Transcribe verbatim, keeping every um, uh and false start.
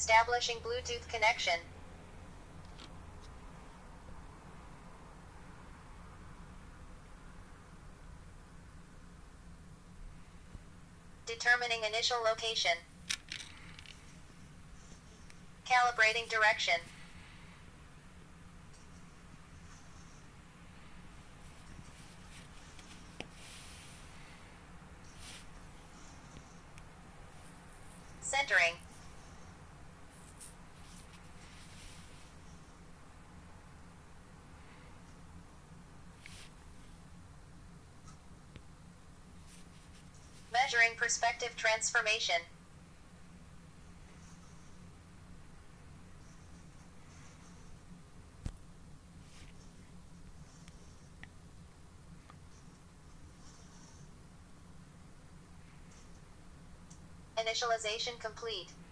Establishing Bluetooth connection. Determining initial location. Calibrating direction. Centering. Measuring perspective transformation. Initialization complete.